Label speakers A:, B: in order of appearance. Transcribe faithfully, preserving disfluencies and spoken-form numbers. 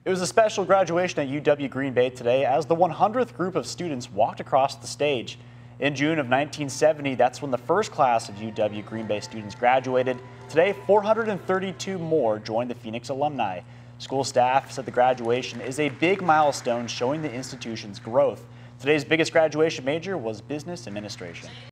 A: It was a special graduation at U W Green Bay today as the one hundredth group of students walked across the stage. In June of nineteen seventy, that's when the first class of U W Green Bay students graduated. Today, four hundred thirty-two more joined the Pheonix alumni. School staff said the graduation is a big milestone showing the institution's growth. Today's biggest graduation major was business administration.